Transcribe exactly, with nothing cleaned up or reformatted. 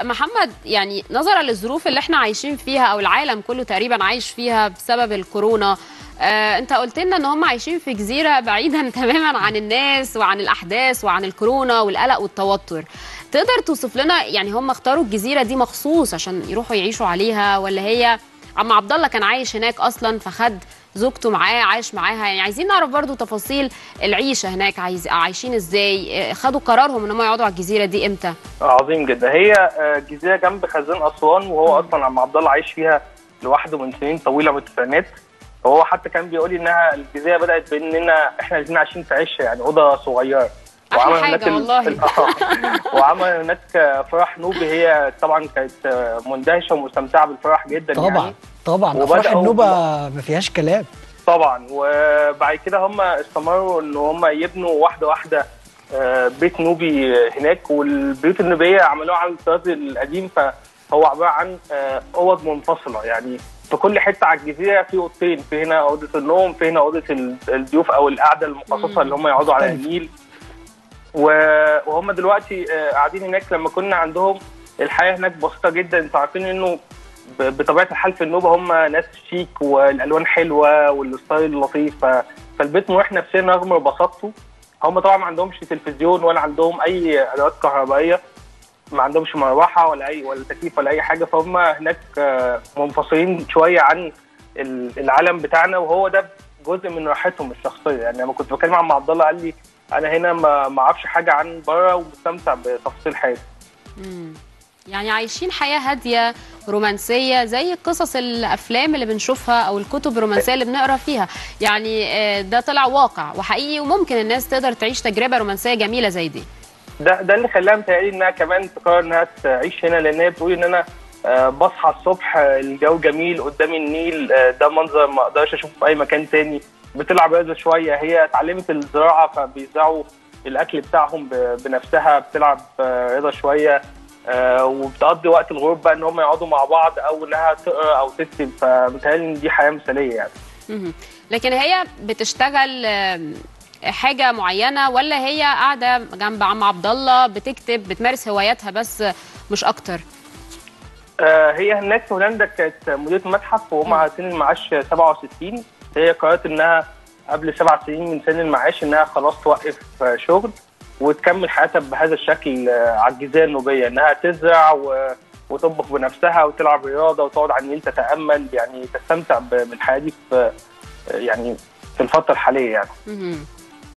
محمد، يعني نظرا للظروف اللي احنا عايشين فيها او العالم كله تقريبا عايش فيها بسبب الكورونا، آه انت قلت لنا ان هم عايشين في جزيره بعيدا تماما عن الناس وعن الاحداث وعن الكورونا والقلق والتوتر. تقدر توصف لنا يعني هم اختاروا الجزيره دي مخصوص عشان يروحوا يعيشوا عليها، ولا هي عم عبد الله كان عايش هناك اصلا فخد زوجته معاه عايش معاها؟ يعني عايزين نعرف برضو تفاصيل العيشه هناك، عايز عايشين ازاي، خدوا قرارهم ان هم يقعدوا على الجزيره دي امتى؟ عظيم جدا. هي جزيره جنب خزان اسوان، وهو اصلا عم عبد الله عايش فيها لوحده من سنين طويله من التسعينات. وهو حتى كان بيقول لي انها الجزيره بدات باننا احنا الاثنين عايشين في عشه، يعني اوضه صغيره. وعمل هناك والله وعمل هناك فرح نوبي. هي طبعا كانت مندهشه ومستمتعه بالفرح جدا. طبعا يعني طبعا افراح النوبه ما فيهاش كلام طبعا. وبعد كده هم استمروا ان هم يبنوا واحده واحده بيت نوبي هناك، والبيوت النوبيه عملوها على الطراز القديم، فهو عباره عن اوض منفصله. يعني في كل حته على الجزيره في اوضتين، في هنا اوضه النوم، في هنا اوضه الضيوف او القعده المخصصه اللي هم يقعدوا على النيل. وهم دلوقتي قاعدين هناك. لما كنا عندهم الحياه هناك بسيطه جدا. انتوا عارفين انه بطبيعه الحال في النوبه هم ناس شيك والالوان حلوه والستايل لطيف، فالبيت مريح نفسيا رغم بساطته. هم طبعا ما عندهمش تلفزيون ولا عندهم اي ادوات كهربائيه، ما عندهمش مروحه ولا اي ولا تكييف ولا اي حاجه، فهم هناك منفصلين شويه عن العالم بتاعنا، وهو ده جزء من راحتهم الشخصيه. يعني لما كنت بكلم مع عبد الله قال لي انا هنا ما اعرفش حاجه عن بره ومستمتع بتفاصيل حياتي. امم يعني عايشين حياه هاديه رومانسيه زي قصص الافلام اللي بنشوفها او الكتب الرومانسيه اللي بنقرا فيها. يعني ده طلع واقع وحقيقي، وممكن الناس تقدر تعيش تجربه رومانسيه جميله زي دي. ده ده اللي خلاها متهيألي انها كمان تقرر انها تعيش هنا، لان هي بتقول ان انا بصحى الصبح الجو جميل قدامي النيل، ده منظر ما اقدرش اشوفه في اي مكان تاني. بتلعب رياضه شويه، هي اتعلمت الزراعه فبيزرعوا الاكل بتاعهم بنفسها، بتلعب رياضه شويه، وبتقضي وقت الغروب بقى ان هم يقعدوا مع بعض او انها تقرا او تكتب. فمتهيألي ان دي حياه مثاليه يعني. لكن هي بتشتغل حاجه معينه، ولا هي قاعده جنب عم عبد الله بتكتب بتمارس هواياتها بس مش اكتر؟ هي هناك في هولندا كانت مديره متحف وهم على سن المعاش سبعة وستين. هي قررت انها قبل سبع سنين من سن المعاش انها خلاص توقف شغل وتكمل حياتها بهذا الشكل على الجزيره النوبيه، انها تزرع وتطبخ بنفسها وتلعب رياضه وتقعد على النيل تتامل، يعني تستمتع بالحياه دي في يعني في الفتره الحاليه يعني.